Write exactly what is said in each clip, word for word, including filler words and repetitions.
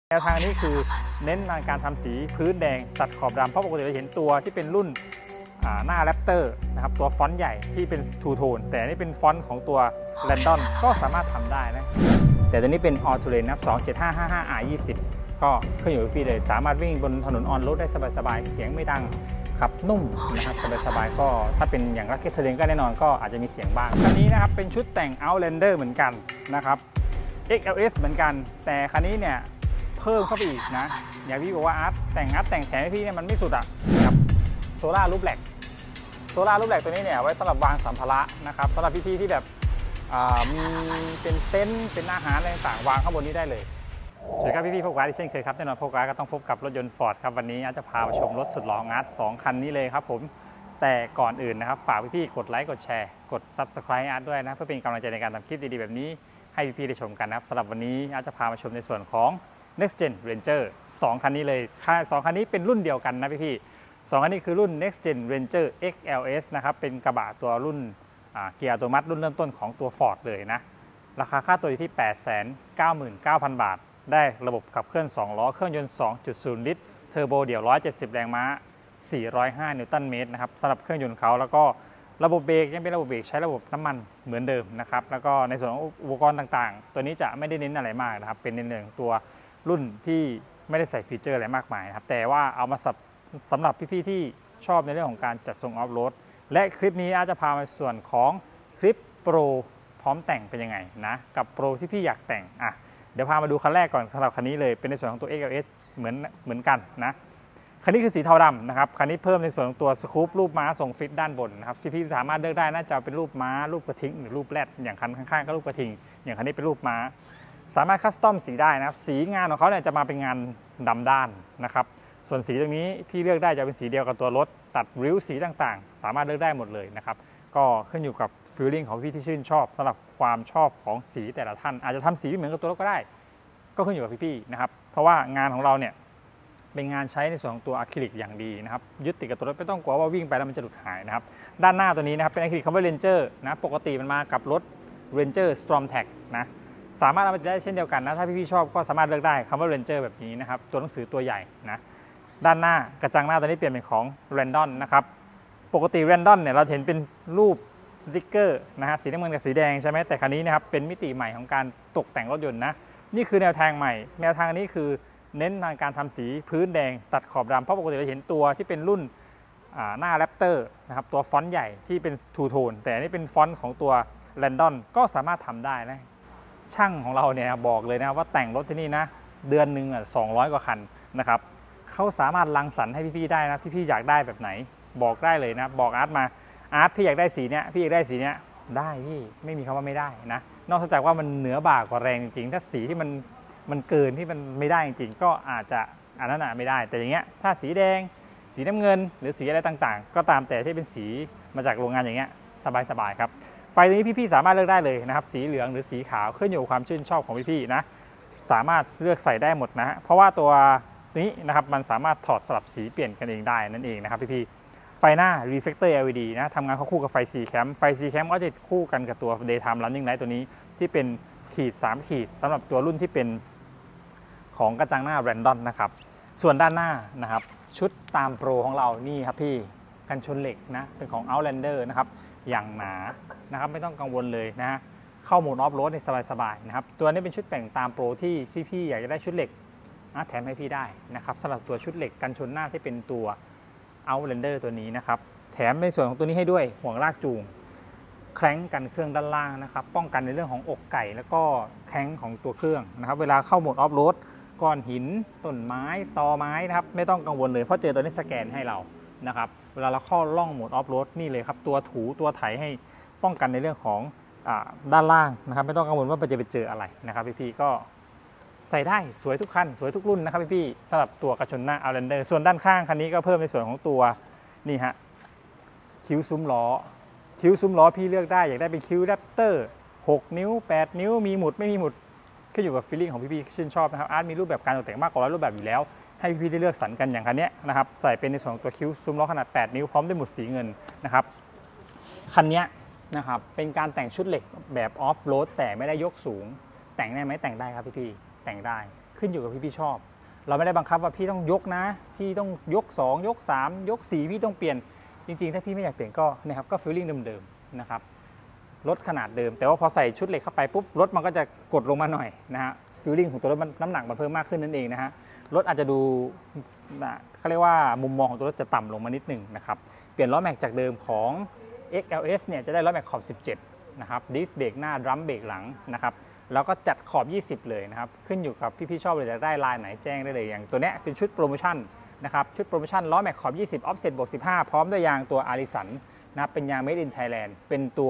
แนวทางนี้คือเน้นในการทำสีพื้นแดงตัดขอบดำเพราะปกติเราเห็นตัวที่เป็นรุ่นหน้าแรปเตอร์นะครับตัวฟอนต์ใหญ่ที่เป็นทูโทนแต่นี่เป็นฟอนต์ของตัวแรนดอนก็สามารถทำได้นะแต่ตัวนี้เป็นออโตเรนนะครับสอง เจ็ด ห้า ห้า ห้า อาร์ ยี่สิบก็ขึ้นอยู่กับพี่เลยสามารถวิ่งบนถนนออนโรดได้สบายๆเสียงไม่ดังขับนุ่มนะครับสบายๆก็ถ้าเป็นอย่างรักเก็ตเทอร์เรนก็แน่นอนก็อาจจะมีเสียงบ้างคันนี้นะครับเป็นชุดแต่ง Outlander เหมือนกันนะครับ เอ็กซ์ แอล เอส เหมือนกันแต่คันนี้เนี่ยเพิ่มเข้าไปอีกนะอย่างพี่บอกว่าอาร์ตแต่งอาร์ตแต่งแถมให้พี่เนี่ยมันไม่สุดอ่ะกับโซล่ารูปแหลกโซล่ารูปแหลกตัวนี้เนี่ยไว้สำหรับวางสัมภาระนะครับสำหรับพี่ๆที่แบบมีเป็นเต็นท์เป็นอาหารอะไรต่างๆวางข้างบนนี้ได้เลยสวัสดีครับพี่ๆพวกร้านที่เช่นเคยครับแน่นอนพวกร้านก็ต้องพบกับรถยนต์ฟอร์ดครับวันนี้อาร์ตจะพามาชมรถสุดหล่ออาร์ตสองคันนี้เลยครับผมแต่ก่อนอื่นนะครับฝากพี่ๆกดไลค์กดแชร์กด ซับสไครบ์ อาร์ตด้วยนะเพื่อเป็นกำลังใจในการทำคลิปดีๆแบบนี้ให้พี่ๆได้ชมกันนะครับสำหรับวันนี้อาจจะพามาชมในส่วนของ Next Gen Ranger สองคันนี้เลยสองคันนี้เป็นรุ่นเดียวกันนะพี่ๆสองคันนี้คือรุ่น Next Gen Ranger เอ็กซ์ แอล เอส นะครับเป็นกระบะตัวรุ่นเกียร์อัตโนมัติรุ่นเริ่มต้นของตัว Ford เลยนะราคาค่าตัวอยู่ที่ แปดแสนเก้าหมื่นเก้าพัน บาทได้ระบบขับเคลื่อนสองล้อเครื่องยนต์ สองจุดศูนย์ ลิตรเทอร์โบเดี่ยวหนึ่งร้อยเจ็ดสิบแรงม้าสี่ร้อยห้านิวตันเมตรนะครับสำหรับเครื่องยนต์เขาแล้วก็ระบบเบรกยังเป็นระบบเบรกใช้ระบบน้ำมันเหมือนเดิมนะครับแล้วก็ในส่วนของอุปกรณ์ต่างๆตัวนี้จะไม่ได้เน้นอะไรมากนะครับเป็นในเรื่องตัวรุ่นที่ไม่ได้ใส่ฟีเจอร์อะไรมากมายนะครับแต่ว่าเอามาสำหรับพี่ๆที่ชอบในเรื่องของการจัดส่งออฟโรดและคลิปนี้อาจจะพามาส่วนของคลิปโปรพร้อมแต่งเป็นยังไงนะกับโปรที่พี่อยากแต่งอ่ะเดี๋ยวพามาดูคันแรกก่อนสำหรับคันนี้เลยเป็นในส่วนของตัว เอ็กซ์ แอล เอส เหมือนเหมือนกันนะคันนี้คือสีเทาดำนะครับคันนี้เพิ่มในส่วนของตัวสกู๊ปรูปม้าทรงฟิตด้านบนนะครับที่พี่สามารถเลือกได้น่าจะเป็นรูปม้ารูปกระทิงหรือรูปแรดอย่างคันข้างๆก็รูปกระทิงอย่างคันนี้เป็นรูปม้าสามารถคัสตอมสีได้นะครับสีงานของเขาเนี่ยจะมาเป็นงานดำด้านนะครับส่วนสีตรงนี้พี่เลือกได้จะเป็นสีเดียวกับตัวรถตัดริ้วสีต่างๆสามารถเลือกได้หมดเลยนะครับก็ขึ้นอยู่กับฟีลลิ่งของพี่ที่ชื่นชอบสำหรับความชอบของสีแต่ละท่านอาจจะทำสีเหมือนกับตัวรถก็ได้ก็ขึ้นอยู่กับพี่ๆนะครับเพราะว่างานของเราเนี่ยเป็นงานใช้ในส่วนของตัวอะคริลิกอย่างดีนะครับยึดติดกับตัวรถไม่ต้องกลัวว่าวิ่งไปแล้วมันจะหลุดหายนะครับด้านหน้าตัวนี้นะครับเป็นอะคริลิกคำว่า Ranger นะปกติมันมากับรถ Ranger Storm Tech นะสามารถเอาไปได้เช่นเดียวกันนะถ้าพี่ๆชอบก็สามารถเลือกได้คำว่า Ranger แบบนี้นะครับตัวหนังสือตัวใหญ่นะด้านหน้ากระจังหน้าตัวนี้เปลี่ยนเป็นของ Randon นะครับปกติ Randon เนี่ยเราเห็นเป็นรูปสติ๊กเกอร์นะฮะสีน้ำเงินกับสีแดงใช่ไหมแต่คันนี้นะครับเป็นมิติใหม่ของการตกแต่งรถยนต์นะนี่คือแนวทางใหม่แนวทางนี้คือเน้นในการทำสีพื้นแดงตัดขอบดำเพราะปกติเราเห็นตัวที่เป็นรุ่นหน้าแรปเตอร์นะครับตัวฟอนต์ใหญ่ที่เป็นทูโทนแต่นี่เป็นฟอนต์ของตัวแรนดอนก็สามารถทำได้นะช่างของเราเนี่ยบอกเลยนะว่าแต่งรถที่นี่นะเดือนหนึ่งอ่ะสองร้อยกว่าคันนะครับเขาสามารถรังสรรค์ให้พี่ๆได้นะพี่ๆอยากได้แบบไหนบอกได้เลยนะบอกอาร์ตมาอาร์ตพี่อยากได้สีเนี้ยพี่อยากได้สีเนี้ยได้พี่ไม่มีคำว่าไม่ได้นะนอกจากว่ามันเหนือบ่ากว่าแรงจริงๆถ้าสีที่มันมันเกินที่มันไม่ได้จริงๆก็อาจจะอันนั้นอ่ะไม่ได้แต่อย่างเงี้ยถ้าสีแดงสีน้ำเงินหรือสีอะไรต่างๆก็ตามแต่ที่เป็นสีมาจากโรงงานอย่างเงี้ยสบายๆครับไฟตัวนี้พี่ๆสามารถเลือกได้เลยนะครับสีเหลืองหรือสีขาวขึ้นอยู่กับความชื่นชอบของพี่ๆนะสามารถเลือกใส่ได้หมดนะเพราะว่าตัวนี้นะครับมันสามารถถอดสลับสีเปลี่ยนกันเองได้นั่นเองนะครับพี่ๆไฟหน้า Reflector แอล อี ดี นะทำงานคู่กับไฟ ซี แคม ไฟ ซี แคม ก็จะคู่กันกับตัว Daytime Running Light ตัวนี้ที่เป็นขีดสามขีดสำหรับตัวรุ่นที่เป็นของกระจังหน้า Randon นะครับส่วนด้านหน้านะครับชุดตามโปรของเรานี่ครับพี่กันชนเหล็กนะเป็นของ Outlander นะครับอย่างหนานะครับไม่ต้องกังวลเลยนะเข้าโหมดออฟโรดในสบายๆนะครับตัวนี้เป็นชุดแต่งตามโปรที่พี่ๆอยากจะได้ชุดเหล็กแถมให้พี่ได้นะครับสำหรับตัวชุดเหล็กกันชนหน้าที่เป็นตัว Outlander ตัวนี้นะครับแถมในส่วนของตัวนี้ให้ด้วยห่วงลากจูงแคร้งกันเครื่องด้านล่างนะครับป้องกันในเรื่องของอกไก่แล้วก็แคร้งของตัวเครื่องนะครับเวลาเข้าโหมดออฟโรดก้อนหินต้นไม้ตอไม้นะครับไม่ต้องกังวลเลยเพราะเจอตัวนี้สแกนให้เรานะครับเวลาเราเข้าล่องโหมดออฟโรดนี่เลยครับตัวถูตัวไถให้ป้องกันในเรื่องของด้านล่างนะครับไม่ต้องกังวลว่าจะไปเจออะไรนะครับพี่ๆก็ใส่ได้สวยทุกคันสวยทุกรุ่นนะครับพี่ๆสำหรับตัวกระชนหน้า Outlander ส่วนด้านข้างคันนี้ก็เพิ่มในส่วนของตัวนี่ฮะคิ้วซุ้มล้อคิ้วซุ้มล้อพี่เลือกได้อยากได้เป็นคิ้วแรปเตอร์หกนิ้วแปดนิ้วมีหมุดไม่มีหมุดขึ้นอยู่กับฟีลลิ่งของพี่ๆชื่นชอบนะครับอาร์ตมีรูปแบบการตกแต่งมากกว่าร้อยรูปแบบอยู่แล้วให้พี่ๆได้เลือกสรรกันอย่างคันนี้นะครับใส่เป็นในส่วนของตัวคิ้วซุ้มล้อขนาดแปดนิ้วพร้อมด้วยหมุดสีเงินนะครับคันนี้นะครับเป็นการแต่งชุดเหล็กแบบออฟโรดแต่ไม่ได้ยกสูงแต่งได้ไหมแต่งได้ครับพี่ๆแต่งได้ขึ้นอยู่กับพี่พี่ชอบเราไม่ได้บังคับว่าพี่ต้องยกนะพี่ต้องยกสองยกสามยกสี่พี่ต้องเปลี่ยนจริงๆถ้าพี่ไม่อยากเปลี่ยนก็นะครับก็ฟีลลิ่งเดิมๆนะครับลดขนาดเดิมแต่ว่าพอใส่ชุดเหล็กเข้าไปปุ๊บรถมันก็จะกดลงมาหน่อยนะฮะฟีลลิ่งของตัวรถมันน้ำหนักมันเพิ่มมากขึ้นนั่นเองนะฮะรถอาจจะดูเขาเรียกว่ามุมมองของตัวรถจะต่ำลงมานิดหนึ่งนะครับเปลี่ยนล้อแม็กจากเดิมของ เอ็กซ์ แอล เอส เนี่ยจะได้ล้อแม็กขอบสิบเจ็ดนะครับดิสเบรกหน้าดรัมเบรกหลังนะครับแล้วก็จัดขอบยี่สิบเลยนะครับขึ้นอยู่กับพี่ๆชอบเลยจะได้ลายไหนแจ้งได้เลยอย่างตัวนี้เป็นชุดโปรโมชั่นนะครับชุดโปรโมชั่นล้อแม็กขอบยี่สิบออฟเซ็ตบวกสิบห้าพร้อมด้วยยางตัวอาริสันนะครับเป็นยาง Made in Thailand เป็นตัว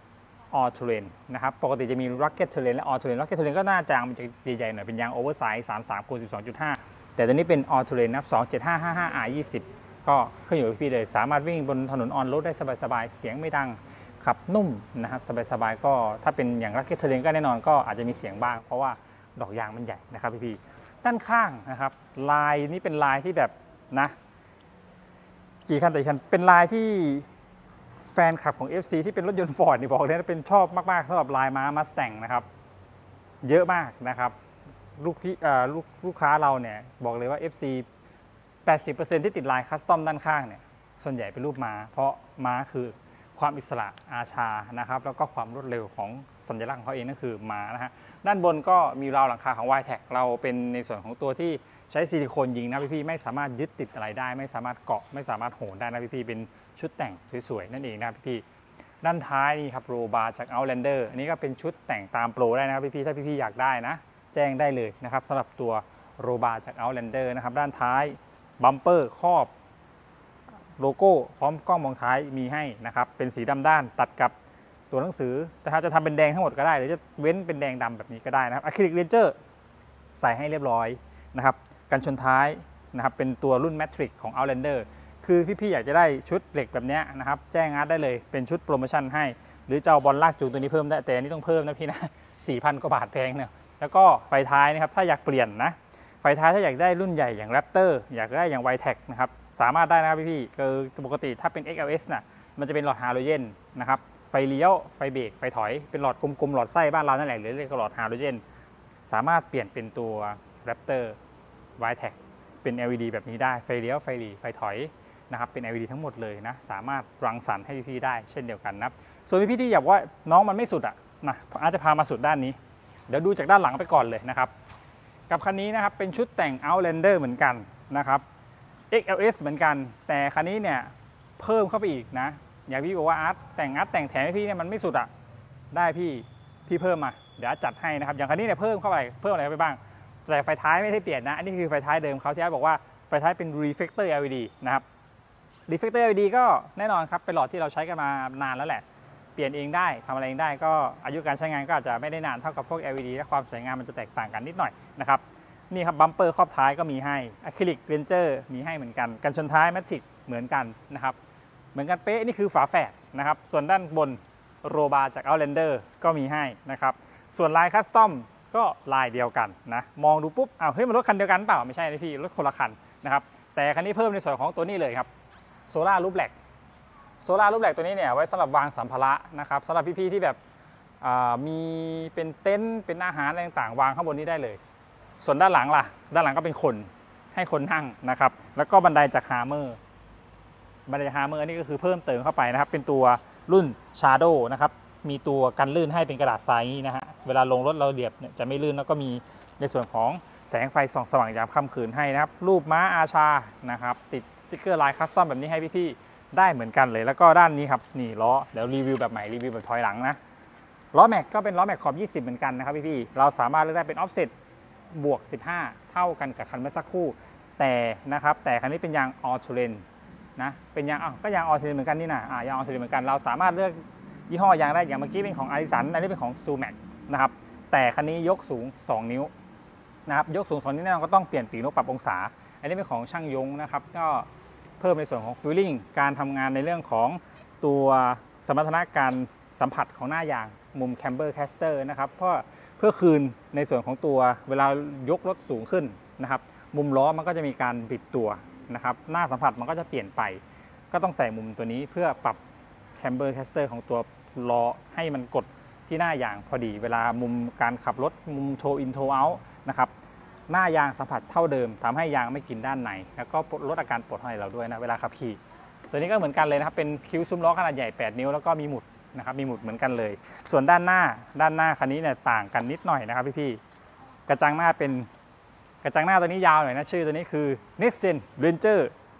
All Terrain นะครับปกติจะมี Rocket Terrain และ All Terrain Rocket Terrain ก็หน้าจางมันจะใหญ่ๆหน่อยเป็นยาง Oversize สามสิบสามคูณสิบสองจุดห้า แต่ตัวนี้เป็น All Terrain นะครับสองเจ็ดห้าห้าห้า อาร์ ยี่สิบก็ขึ้นอยู่กับพี่เลยสามารถวิ่งบนถนนออนโรดได้สบายๆเสียงไม่ดังขับนุ่มนะครับสบายๆก็ถ้าเป็นอย่าง Rocket Terrain ก็แน่นอนก็อาจจะมีเสียงบ้างเพราะว่าดอกยางมันใหญ่นะครับพี่ๆด้านข้างนะครับลายนี้เป็นลายที่แบบนะกี่คันแต่คันเป็นลายที่แฟนคลับของ เอฟ ซี ที่เป็นรถยนต์ Ford นี่บอกเลยนะเป็นชอบมากๆสำหรับลายม้า Mustang นะครับเยอะมากนะครับลูกที่ลูกลูกค้าเราเนี่ยบอกเลยว่า เอฟ ซี แปดสิบเปอร์เซ็นต์ ที่ติดลายคัสตอมด้านข้างเนี่ยส่วนใหญ่เป็นรูปม้าเพราะม้าคือความอิสระอาชานะครับแล้วก็ความรวดเร็วของสัญลักษณ์ของเขาเองนั่นคือม้านะฮะด้านบนก็มีราวหลังคาของ วาย แท็ก เราเป็นในส่วนของตัวที่ใช้ซิลิโคนยิงนะพี่ๆไม่สามารถยึดติดอะไรได้ไม่สามารถเกาะไม่สามารถโหนได้นะพี่ๆเป็นชุดแต่งสวยๆนั่นเองนะพี่ๆด้านท้ายนี่ครับโรบาร์จาก Outlander อันนี้ก็เป็นชุดแต่งตามโปรได้นะครับพี่ๆถ้าพี่ๆอยากได้นะแจ้งได้เลยนะครับสำหรับตัวโรบาร์จาก Outlander นะครับด้านท้ายบัมเปอร์ครอบโลโก้พร้อมกล้องมองท้ายมีให้นะครับเป็นสีดำด้านตัดกับตัวหนังสือแต่ถ้าจะทำเป็นแดงทั้งหมดก็ได้หรือจะเว้นเป็นแดงดำแบบนี้ก็ได้นะครับอะคริลิกเรนเจอร์ใส่ให้เรียบร้อยนะครับกันชนท้ายนะครับเป็นตัวรุ่น Matrix ของ Outlander คือพี่ๆอยากจะได้ชุดเหล็กแบบนี้นะครับแจ้งอาร์ตได้เลยเป็นชุดโปรโมชั่นให้หรือจะเอาบอลลากจูงตัวนี้เพิ่มได้แต่อันนี้ต้องเพิ่มนะพี่นะ สี่พัน กว่าบาทแพงเนี่ยแล้วก็ไฟท้ายนะครับถ้าอยากเปลี่ยนนะไฟท้ายถ้าอยากได้รุ่นใหญ่อย่าง Raptor อยากได้อย่าง วาย แท็ก นะครับสามารถได้นะครับพี่ๆคือปกติถ้าเป็น เอ็กซ์ แอล เอส น่ะมันจะเป็นหลอดฮาโลเจนนะครับไฟเลี้ยวไฟเบรกไฟถอยเป็นหลอดกลมๆหลอดไส้บ้านเรานั่นแหละหรือเรียกหลอดฮาโลเจนสามารถเปลี่ยนเป็นตัว Raptor วาย แท็ก เป็น แอล อี ดี แบบนี้ได้ไฟเลี้ยวไฟหลีไฟถอยนะครับเป็น แอล อี ดี ทั้งหมดเลยนะสามารถรังสรรค์ให้พี่ๆได้เช่นเดียวกันนะส่วนพี่ๆที่อยากว่าน้องมันไม่สุดอ่ะนะอาจจะพามาสุดด้านนี้เดี๋ยวดูจากด้านหลังไปก่อนเลยนะครับกับคันนี้นะครับเป็นชุดแต่ง Outlander เหมือนกันนะครับ เอ็กซ์ แอล เอส เหมือนกันแต่คันนี้เนี่ยเพิ่มเข้าไปอีกนะอย่างพี่บอกว่าอาร์ตแต่งอาร์ตแต่งแถมให้พี่เนี่ยมันไม่สุดอ่ะได้พี่พี่เพิ่มมาเดี๋ยวจัดให้นะครับอย่างคันนี้เนี่ยเพิ่มเข้าไปเพิ่มอะไรไปบ้างแต่ไฟท้ายไม่ได้เปลี่ยนนะอันนี้คือไฟท้ายเดิมเขาที่อาร์ตบอกว่าไฟท้ายเป็น Reflector แอล อี ดี นะครับ Reflector แอล อี ดี ก็แน่นอนครับเป็นหลอดที่เราใช้กันมานานแล้วแหละเปลี่ยนเองได้ทำอะไรเองได้ก็อายุการใช้งานก็อาจจะไม่ได้นานเท่ากับพวก แอล อี ดี และความสวยงามมันจะแตกต่างกันนิดหน่อยนะครับนี่ครับบัมเปอร์ครอบท้ายก็มีให้อะคริลิกเรนเจอร์มีให้เหมือนกันกันชนท้ายแมทริกเหมือนกันนะครับเหมือนกันเป๊ะนี่คือฝาแฝดนะครับส่วนด้านบนโรบาร์จาก Outlander ก็มีให้นะครับส่วนลายคัสตอมก็ลายเดียวกันนะมองดูปุ๊บอ้าวเฮ้ยมันรถคันเดียวกันเปล่าไม่ใช่นะพี่รถคนละคันนะครับแต่คันนี้เพิ่มในส่วนของตัวนี้เลยครับโซล่ารูปแหลกโซล่ารูปแหลกตัวนี้เนี่ยไว้สำหรับวางสัมภาระนะครับสำหรับพี่ๆที่แบบมีเป็นเต็นท์เป็นอาหารอะไรต่างๆวางข้างบนนี้ได้เลยส่วนด้านหลังล่ะด้านหลังก็เป็นคนให้คนนั่งนะครับแล้วก็บันไดจากฮาร์เมอร์บันไดฮาร์เมอร์นี่ก็คือเพิ่มเติมเข้าไปนะครับเป็นตัวรุ่น Shadow นะครับมีตัวกันลื่นให้เป็นกระดาษทรายนี้นะฮะเวลาลงรถเราเดียบเนี่ยจะไม่ลื่นแล้วก็มีในส่วนของแสงไฟส่องสว่างยามค่ำคืนให้นะครับรูปม้าอาชานะครับติดสติ๊กเกอร์ลายคัสตอมแบบนี้ให้พี่ๆได้เหมือนกันเลยแล้วก็ด้านนี้ครับนี่ล้อเดี๋ยวรีวิวแบบใหม่รีวิวแบบถอยหลังนะล้อแม็กก็เป็นล้อแม็กขอบยี่สิบเหมือนกันนะครับพี่ๆเราสามารถเลือกได้เป็นออฟเซ็ตบวกสิบห้าเท่ากันกับคันเมื่อสักครู่แต่นะครับแต่คันนี้เป็นยางออโตเรนนะเป็นยางอ้าวก็ยางออโตเรนเหมือนกันนี่นะอ่ายางออโตเรนเหมือนกันเราสามารถเลือกยี่ห้อยางได้อย่างเมื่อกี้เป็นของอาริสันอันนี้เป็นของซูแม็กนะครับแต่คันนี้ยกสูงสองนิ้วนะครับยกสูงสองนิ้วแน่นอนก็ต้องเปลี่ยนปีกนกปรับองศาอันนี้เป็นของช่างยงนะครับก็เพิ่มในส่วนของฟีลลิ่งการทำงานในเรื่องของตัวสมรรถนะการสัมผัสของหน้ายางมุมแคมเบอร์แคสเตอร์นะครับเพราะเพื่อคืนในส่วนของตัวเวลายกรถสูงขึ้นนะครับมุมล้อมันก็จะมีการบิดตัวนะครับหน้าสัมผัสมันก็จะเปลี่ยนไปก็ต้องใส่มุมตัวนี้เพื่อปรับแคมเบอร์แคสเตอร์ของตัวล้อให้มันกดที่หน้ายางพอดีเวลามุมการขับรถมุมโทอินโทเอาท์นะครับหน้ายางสัมผัสเท่าเดิมทำให้ยางไม่กินด้านในแล้วก็ลดอาการปวดห้อยเราด้วยนะเวลาขับขี่ตัวนี้ก็เหมือนกันเลยนะครับเป็นคิ้วซุ้มล้อขนาดใหญ่แปดนิ้วแล้วก็มีหมุดนะครับมีหมุดเหมือนกันเลยส่วนด้านหน้าด้านหน้าคันนี้เนี่ยต่างกันนิดหน่อยนะครับพี่ๆกระจังหน้าเป็นกระจังหน้าตัวนี้ยาวหน่อยนะชื่อตัวนี้คือ Next Gen Ranger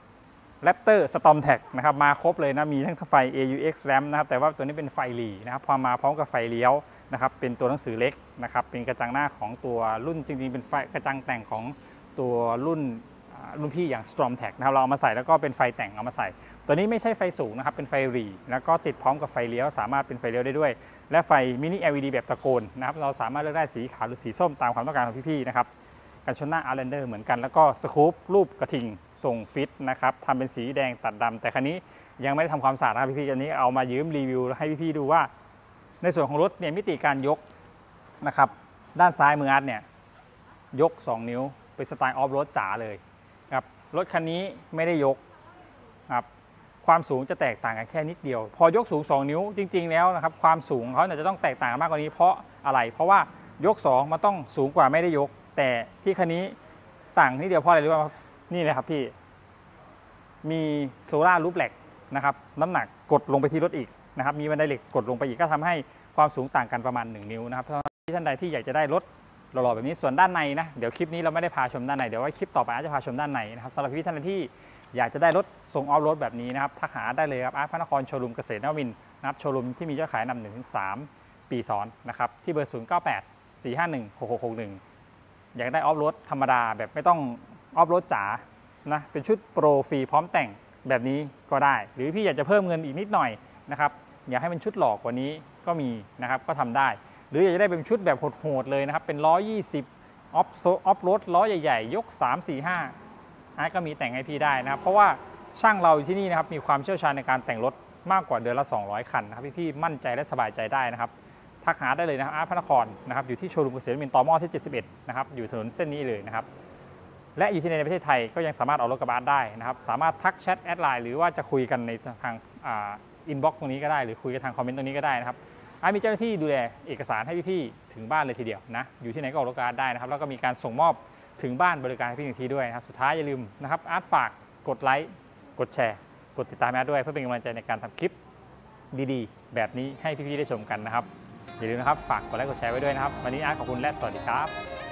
Raptor Storm Tag นะครับมาครบเลยนะมีทั้งไฟ เอ ยู เอ็กซ์ Ramp นะครับแต่ว่าตัวนี้เป็นไฟหลีนะครับพอมาพร้อมกับไฟเลี้ยวนะครับเป็นตัวหนังสือเล็กนะครับเป็นกระจังหน้าของตัวรุ่นจริงๆเป็นไฟกระจังแต่งของตัวรุ่นรุ่นพี่อย่าง Storm Tag นะครับเราเอามาใส่แล้วก็เป็นไฟแต่งเอามาใส่ตัวนี้ไม่ใช่ไฟสูงนะครับเป็นไฟหลีแล้วก็ติดพร้อมกับไฟเลี้ยวสามารถเป็นไฟเลี้ยวได้ด้วยและไฟมินิ แอล อี ดี แบบตะโกนนะครับเราสามารถเลือกได้สีขาวหรือสีส้มตามความต้องการของพี่ๆนะครับกันชนหน้า Outlander เหมือนกันแล้วก็สกู๊ปรูปกระทิงทรงฟิตนะครับทำเป็นสีแดงตัดดำแต่คันนี้ยังไม่ได้ทำความสะอาดนะครับพี่ๆอันนี้เอามายืมรีวิวให้พี่ๆดูว่าในส่วนของรถเนี่ยมิติการยกนะครับด้านซ้ายมืออาร์ตเนี่ยยกสองนิ้วเป็นสไตล์ออฟโรดจ๋าเลยครับรถคันนี้ไม่ได้ยกครับความสูงจะแตกต่างกันแค่นิดเดียวพอยกสูงสองนิ้วจริงๆแล้วนะครับความสูงเขาเนี่ยจะต้องแตกต่างกันมากกว่านี้เพราะอะไรเพราะว่ายกสองมันต้องสูงกว่าไม่ได้ยกแต่ที่คันนี้ต่างนิดเดียวเพราะอะไรรู้ไหมครับนี่เลยครับพี่มีโซล่ารูปแหลกนะครับน้ำหนักกดลงไปที่รถอีกนะครับมีบันไดเหล็กกดลงไปอีกก็ทำให้ความสูงต่างกันประมาณหนึ่งนิ้วนะครับที่ท่านใดที่อยากจะได้รถหล่อๆแบบนี้ส่วนด้านในนะเดี๋ยวคลิปนี้เราไม่ได้พาชมด้านในเดี๋ยวไว้คลิปต่อไปอาจจะพาชมด้านในนะครับสำหรับพี่ท่านที่อยากจะได้รถทรงออฟโรดแบบนี้นะครับทักหาได้เลยครับอาร์ตพระนครโชว์รูมเกษตรนวมินทร์นะครับโชว์รูมที่มียอดขายนำหนึ่งถึงสามปีซ้อนนะครับที่เบอร์ศูนย์เก้าแปด สี่ห้าหนึ่ง หกหกหกหนึ่งอยากได้ออฟโรดธรรมดาแบบไม่ต้องออฟโรดจ๋านะเป็นชุดโปรฟรีพร้อมแต่งแบบนี้ก็ได้หรือพี่อยากจะเพิ่มเงินอีกนิดหน่อยนะครับอยากให้เป็นชุดหลอกกว่านี้ก็มีนะครับก็ทำได้หรืออยากจะได้เป็นชุดแบบโหดๆเลยนะครับเป็นร้อยยี่สิบออฟออฟโรดล้อใหญ่ๆยกสาม สี่ ห้าไอ้ก็มีแต่งให้พี่ได้นะครับเพราะว่าช่างเราที่นี่นะครับมีความเชี่ยวชาญในการแต่งรถมากกว่าเดือนละสองร้อยคันนะครับพี่ๆมั่นใจและสบายใจได้นะครับทักหาได้เลยนะครับอาร์ตพระนครนะครับอยู่ที่โชว์รูมเกษตรนวมินทร์ตมที่เจ็ดสิบเอ็ดนะครับอยู่ถนนเส้นนี้เลยนะครับและอยู่ที่ในประเทศไทยก็ยังสามารถออกรถกระบะได้นะครับสามารถทักแชทแอดไลน์หรือว่าจะคุยกันในทางอินบ็อกซ์ตรงนี้ก็ได้หรือคุยกันทางคอมเมนต์ตรงนี้ก็ได้นะครับอาร์ตมีเจ้าหน้าที่ดูแลเอกสารให้พี่ๆถึงบ้านเลยทีเดียวนะอยู่ที่ไหนก็ออกรถกระบะได้นะครับแล้วก็มีการส่งมอบถึงบ้านบริการให้พี่หนึ่งทีด้วยนะครับสุดท้ายอย่าลืมนะครับอาร์ตฝากกดไลค์กดแชร์กดติดตามอาร์ตด้วยเพื่อเป็นกำลังใจในการทำคลิปดีๆแบบนี้ให้พี่ๆได้ชมกันนะครับอย่าลืมนะครับฝากกดไลค์กดแชร์ไว้ด้วยนะครับวันนี้อาร์ตขอบคุณและสวัสดีครับ